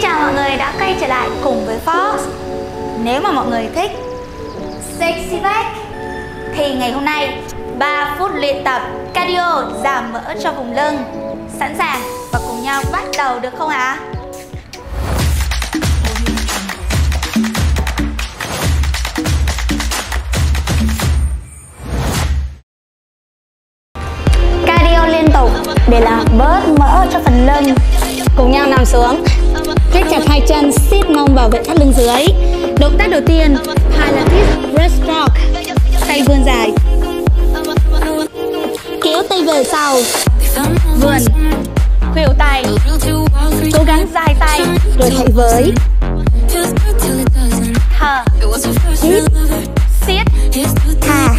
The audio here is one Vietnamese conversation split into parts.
chào mọi người đã quay trở lại cùng với Fox. Nếu mà mọi người thích sexy back thì ngày hôm nay 3 phút luyện tập cardio giảm mỡ cho vùng lưng. Sẵn sàng và cùng nhau bắt đầu được không ạ? Cardio liên tục để làm bớt mỡ cho phần lưng. Cùng nhau nằm xuống, kết chặt hai chân, siết mông bảo vệ thắt lưng dưới. Động tác đầu tiên, Pilates breaststroke, tay vươn dài, kéo tay về sau, vươn, khuỷu tay, cố gắng dài tay rồi hãy với. Thở, hít, siết, thả.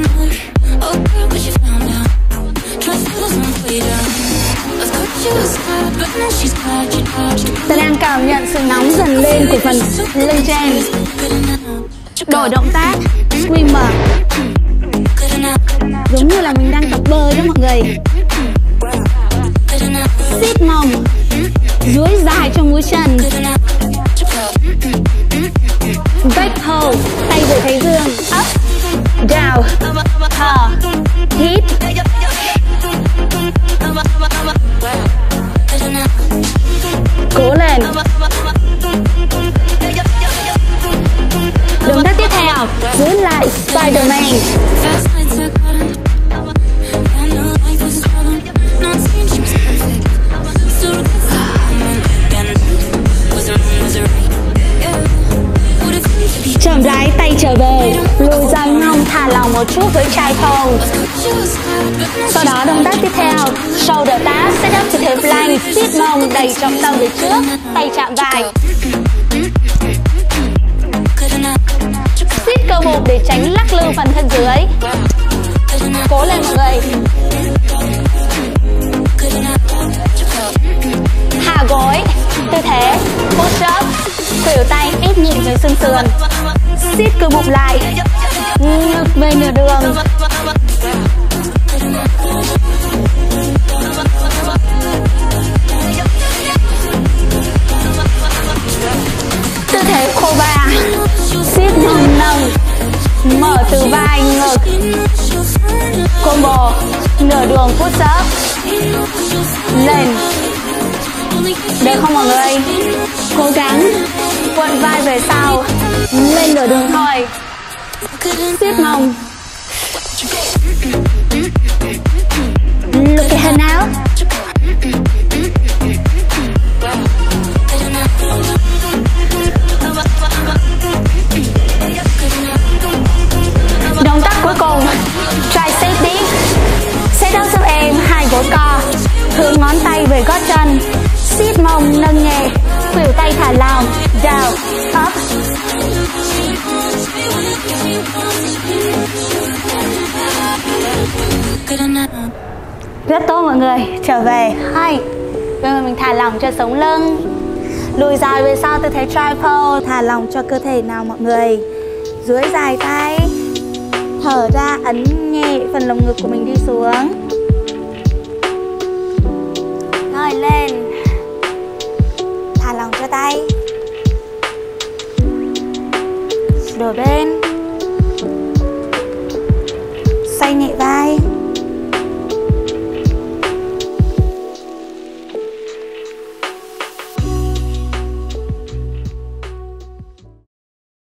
Ta đang cảm nhận sự nóng dần lên của phần lưng trên. Đổi động tác, swimmer, giống như là mình đang tập bơi đó mọi người. Siết mông, duỗi dài cho mũi chân. Back hold, tay về thái dương, up, down, thở, hít. Cố lên. Động tác tiếp theo, giữ lại Spiderman. Chậm rãi tay trở về, lùi ra mông, thả lỏng một chút với tripod. Sau đó động tác tiếp theo, shoulder tap, set up tư thế plank, siết mông, đẩy trọng tâm về trước, tay chạm vai. Siết cơ bụng để tránh lắc lư phần thân dưới. Cố lên mọi người. Hạ gối, tư thế push up, khuỷu tay ép nhẹ dưới xương sườn. Siết cơ bụng lại, ngực về nửa đường. Tư thế cobra, siết mông nâng, mở từ vai ngực. Combo, nửa đường push up. Lên. Được không mọi người? Cố gắng cuộn vai về sau, lên nửa đường thôi. Siết mông. Look at her now. Động tác cuối cùng, tricep dip. Set up giúp em hai gối co, hướng ngón tay về gót chân, siết mông nâng nhẹ, khuỷu tay thả lỏng, down, up. Rất tốt mọi người, trở về. Hay. Bây giờ mình thả lỏng cho sống lưng, lùi dài về sau tư thế tripod, thả lỏng cho cơ thể nào mọi người. Duỗi dài tay, thở ra, ấn nhẹ phần lồng ngực của mình đi xuống. Rồi lên, thả lỏng cho tay, đổi bên, xoay nhẹ vai.